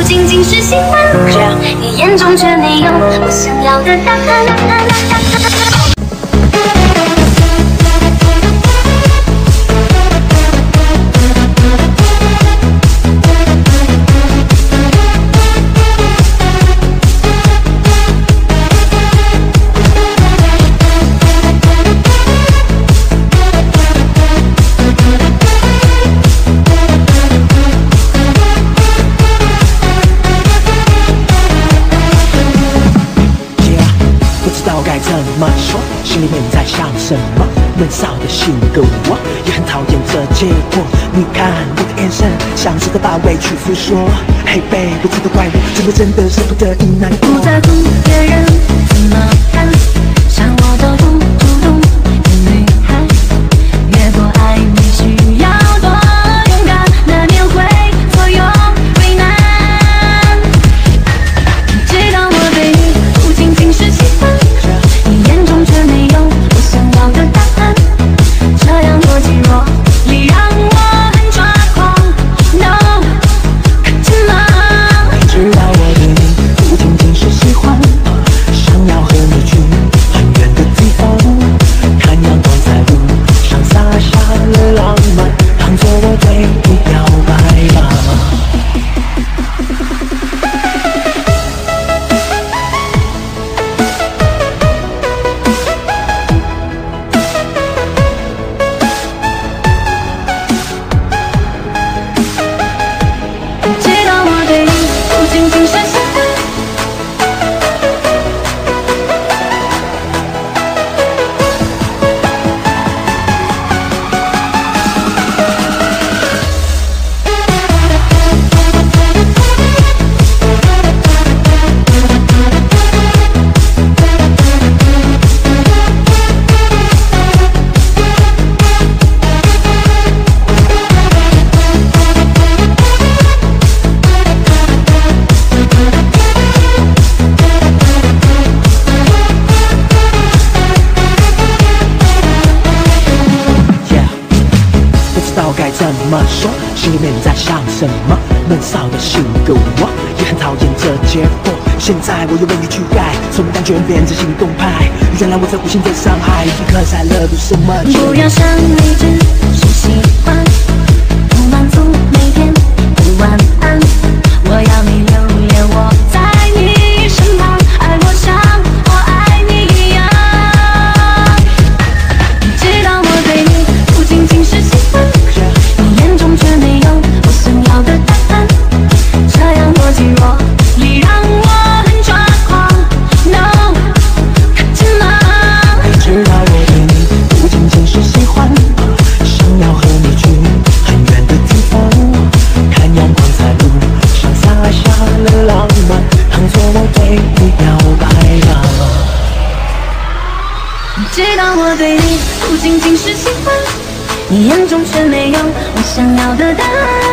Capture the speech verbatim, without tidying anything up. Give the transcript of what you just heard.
仅仅是喜欢，你眼中却没有我想要的答案。 该怎么说？心里面在想什么？闷骚的性格我也很讨厌这结果。你看我的眼神，像是在把委屈诉说。嘿，baby，不知道怪我，真的真的是不得已难过。 不在乎别人怎么看，像我都不主动的女孩，越过爱你需要多勇敢，难免会左右为难。你知道我对你不仅仅是喜欢。你眼中却没有我想要的答案，这样逻辑弱力让我很抓狂。No， 看见吗？ 你知道我对你不仅仅是喜欢，想要和你去很远的地方，看阳光在路上洒下了浪漫，当作我对你表白吧。该怎么说？心里面在想什么？闷骚的性格我也很讨厌这结果。现在我又为你去改，从感觉变成行动派。原来我在无形的伤害，Because I love you so much。 不要想你只是喜欢，不满足每天的晚安。我要你留恋我在你身旁，爱我像我爱你一样。你知道我对你不仅仅是喜欢。却没有我想要的答案，这样逻辑弱力让我很抓狂。No， 看见吗？ 你知道我对你不仅仅是喜欢，想要和你去很远的地方，看阳光在路上洒下了浪漫，当作我对你表白吧。 你知道我对你不仅仅是喜欢。你眼中却没有我想要的答案。